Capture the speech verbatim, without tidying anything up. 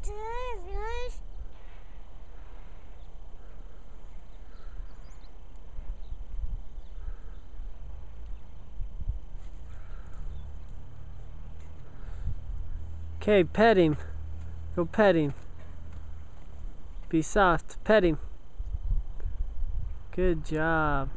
Okay, pet him. Go pet him. Be soft. Pet him. Good job.